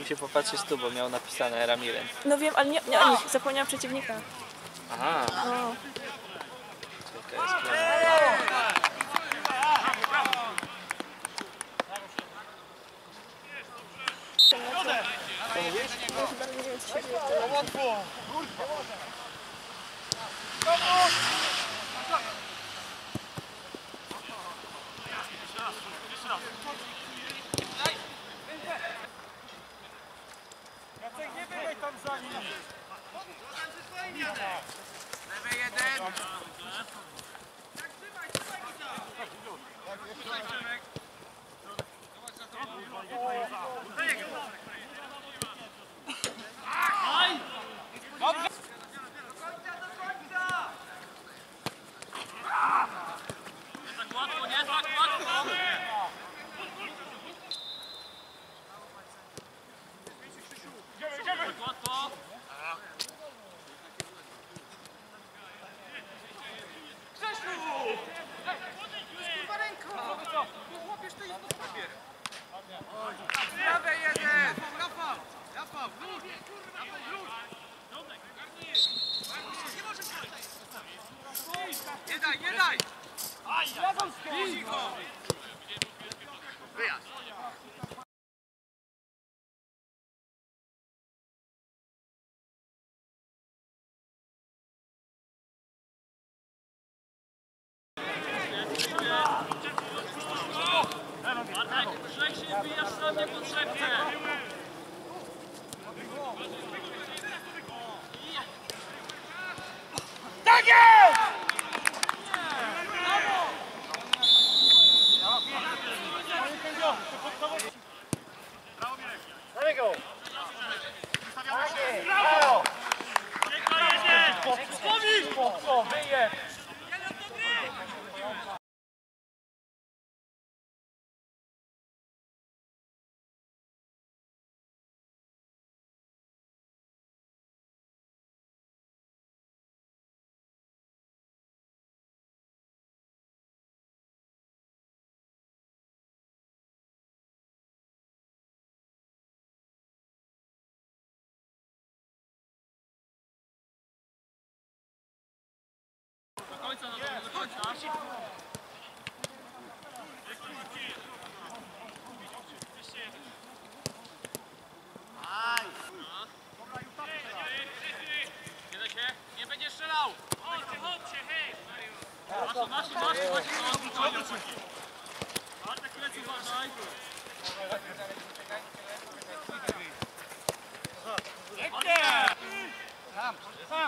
mógł się popatrzeć tu, bo miał napisane Ramiren. No wiem, ale nie, zapomniałam przeciwnika. Aha. No. Czekaj, jest klema. Jacek, nie biegaj tam za nim! Lewy jeden! Lewy jeden! Rafał! Rafał! Nie daj, nie daj! Cicho! Wyjazd! Trzech się wbijasz sam niepotrzebnie! Tak jest! Brawo! Brawo! Wyjedź! Do końca. Nie będzie strzelał! Chodźcie, hej! Masz! Bartek, plecy uważaj! Sam!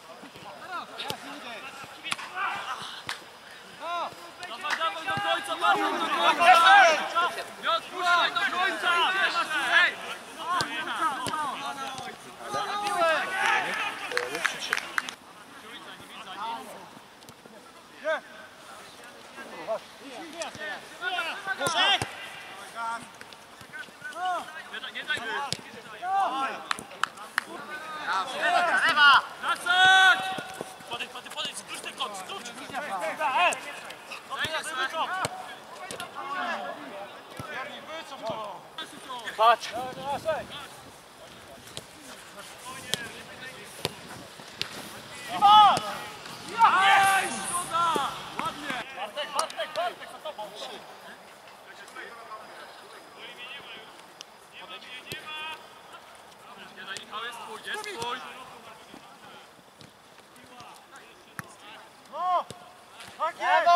Dawaj do końca, Bartek, do końca! Nie odpuszczaj do końca! Hej! Nie daj mu! Lewa! Wracać! Podejdź, skróć ten kąt, skróć! Patrz! Iwan! Jej! Szkoda! Ładnie! Bartek, za tobą! Nie daj, Michał, jest twój! No! Tak jest!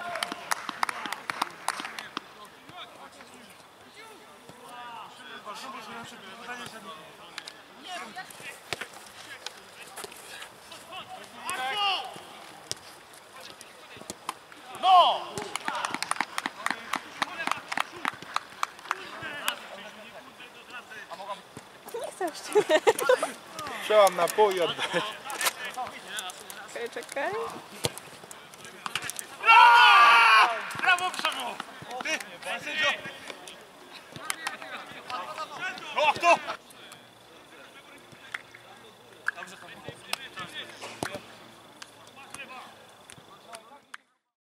No! Nie chcę już. Przełam na pół i oddać. Czekaj. Brawo, Przemo! Ty, sędzio! O, kto?